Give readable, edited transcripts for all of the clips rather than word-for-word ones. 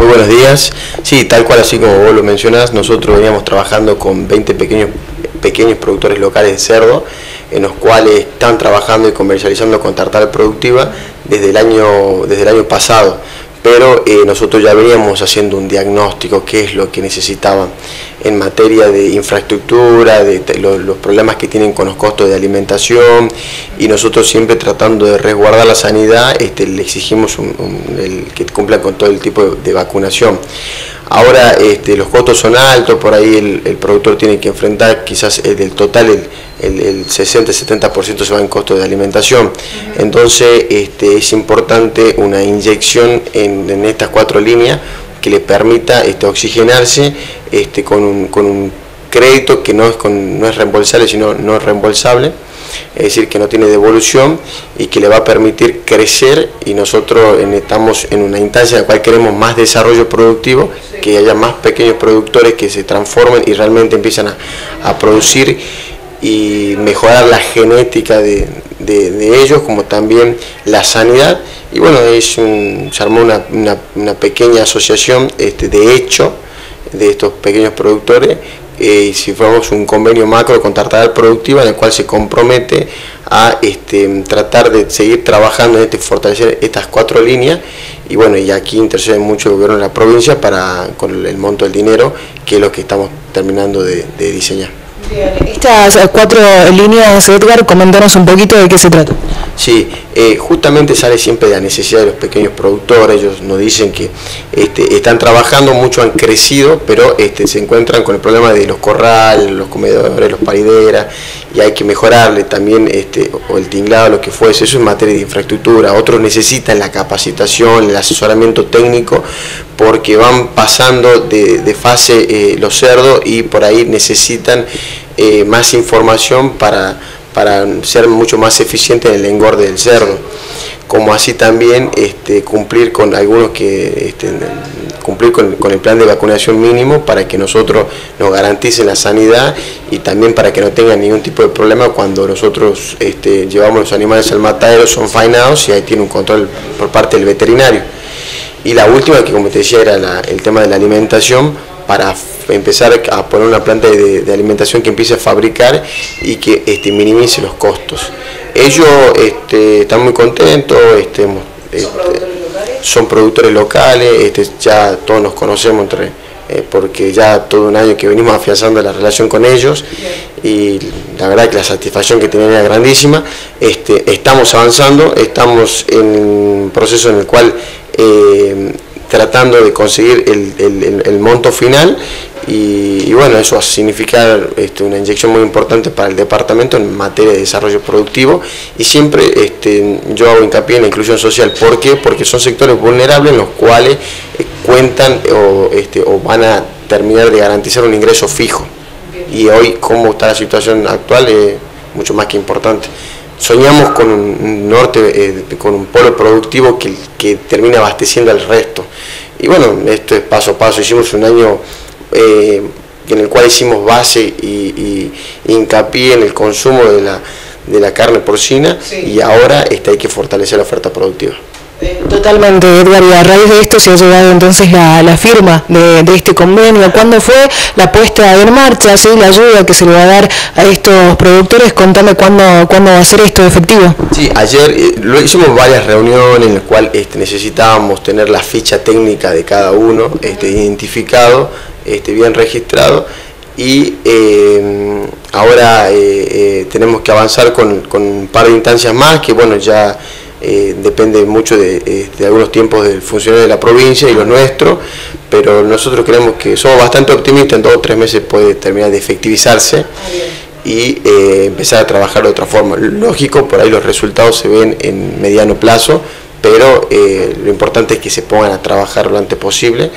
Muy buenos días. Sí, tal cual así como vos lo mencionás, nosotros veníamos trabajando con 20 pequeños productores locales de cerdo, en los cuales están trabajando y comercializando con tartar productiva desde el año pasado. Pero nosotros ya veníamos haciendo un diagnóstico, qué es lo que necesitaban en materia de infraestructura, de los problemas que tienen con los costos de alimentación, y nosotros siempre tratando de resguardar la sanidad, le exigimos que cumplan con todo el tipo de vacunación. Ahora los costos son altos, por ahí el productor tiene que enfrentar quizás del total el 60-70% se va en costos de alimentación. Entonces es importante una inyección en estas 4 líneas que le permita oxigenarse con un crédito que no es reembolsable, sino no reembolsable, es decir, que no tiene devolución y que le va a permitir crecer, y nosotros estamos en una instancia en la cual queremos más desarrollo productivo, que haya más pequeños productores que se transformen y realmente empiezan a producir y mejorar la genética de ellos, como también la sanidad. Y bueno, se armó una pequeña asociación de hecho de estos pequeños productores, y si fuéramos un convenio macro con Tartagal Productiva, en el cual se compromete a tratar de seguir trabajando en fortalecer estas 4 líneas. Y bueno, y aquí intercede mucho el gobierno de la provincia con el monto del dinero, que es lo que estamos terminando de diseñar. Bien, estas 4 líneas, Edgar, coméntanos un poquito de qué se trata. Sí, justamente sale siempre de la necesidad de los pequeños productores. Ellos nos dicen que están trabajando, mucho han crecido, pero se encuentran con el problema de los corrales, los comedores, los parideras, y hay que mejorarle también o el tinglado, lo que fuese. Eso es materia de infraestructura. Otros necesitan la capacitación, el asesoramiento técnico, porque van pasando de fase los cerdos, y por ahí necesitan más información para ser mucho más eficiente en el engorde del cerdo, como así también cumplir con algunos cumplir con el plan de vacunación mínimo, para que nosotros nos garanticen la sanidad, y también para que no tengan ningún tipo de problema cuando nosotros llevamos los animales al matadero, son faenados, y ahí tiene un control por parte del veterinario. Y la última, que como te decía, era el tema de la alimentación, para empezar a poner una planta de alimentación que empiece a fabricar y que minimice los costos. Ellos están muy contentos, son productores locales, ya todos nos conocemos porque ya todo un año que venimos afianzando la relación con ellos, y la verdad que la satisfacción que tienen era grandísima. Estamos avanzando, estamos en un proceso en el cual tratando de conseguir el monto final, y bueno, eso va a significar una inyección muy importante para el departamento en materia de desarrollo productivo. Y siempre yo hago hincapié en la inclusión social. ¿Por qué? Porque son sectores vulnerables en los cuales cuentan o van a terminar de garantizar un ingreso fijo, y hoy, como está la situación actual, es mucho más que importante. Soñamos con un norte, con un polo productivo que termine abasteciendo al resto. Y bueno, esto es paso a paso. Hicimos un año en el cual hicimos base y hincapié en el consumo de la carne porcina, y ahora hay que fortalecer la oferta productiva. Totalmente, Edgar, y a raíz de esto se ha llegado entonces la firma de este convenio. ¿Cuándo fue la puesta en marcha, la ayuda que se le va a dar a estos productores? Contame cuándo va a ser esto efectivo. Sí, ayer hicimos varias reuniones en las cuales necesitábamos tener la ficha técnica de cada uno, identificado, bien registrado, y ahora tenemos que avanzar con un par de instancias más, que bueno, ya depende mucho de algunos tiempos del funcionario de la provincia y los nuestros, pero nosotros creemos que somos bastante optimistas. En 2 o 3 meses puede terminar de efectivizarse y empezar a trabajar de otra forma. Lógico, por ahí los resultados se ven en mediano plazo, pero lo importante es que se pongan a trabajar lo antes posible,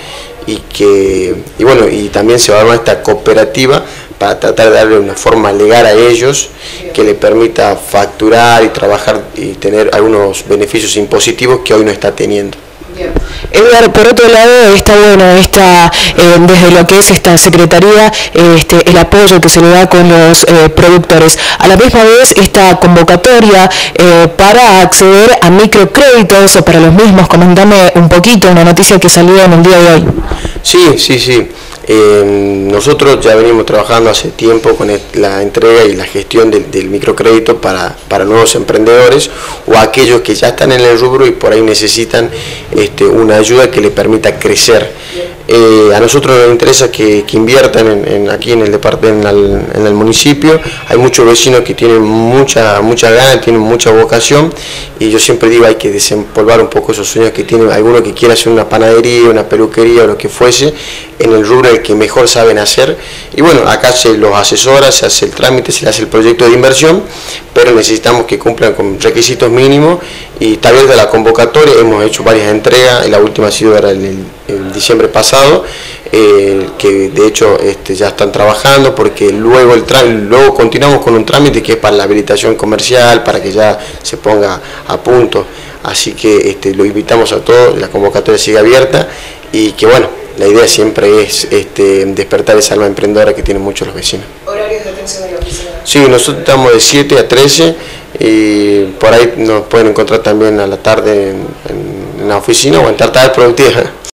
y bueno, y también se va a armar esta cooperativa para tratar de darle una forma legal a ellos que le permita facturar y trabajar y tener algunos beneficios impositivos que hoy no está teniendo. Bien. Edgar, por otro lado, está bueno desde lo que es esta secretaría, el apoyo que se le da con los productores. A la misma vez, esta convocatoria para acceder a microcréditos para los mismos. Comentame un poquito una noticia que salió en el día de hoy. Sí. Nosotros ya venimos trabajando hace tiempo con la entrega y la gestión del microcrédito para nuevos emprendedores o aquellos que ya están en el rubro y por ahí necesitan una ayuda que les permita crecer. A nosotros nos interesa que inviertan aquí en el departamento, en el municipio. Hay muchos vecinos que tienen mucha ganas, tienen mucha vocación, y yo siempre digo, hay que desempolvar un poco esos sueños que tienen. Alguno que quiera hacer una panadería, una peluquería o lo que fuese, en el rubro el que mejor saben hacer. Y bueno, acá se los asesora, se hace el trámite, se le hace el proyecto de inversión, pero necesitamos que cumplan con requisitos mínimos, y está abierta la convocatoria. Hemos hecho varias entregas, la última ha sido el diciembre pasado, que de hecho ya están trabajando, porque luego continuamos con un trámite que es para la habilitación comercial, para que ya se ponga a punto. Así que lo invitamos a todos, la convocatoria sigue abierta, y que bueno, la idea siempre es despertar esa alma emprendedora que tienen muchos los vecinos. ¿Horarios de atención de la oficina? Sí, nosotros estamos de 7 a 13, y por ahí nos pueden encontrar también a la tarde en la oficina o en Tartal Productiva.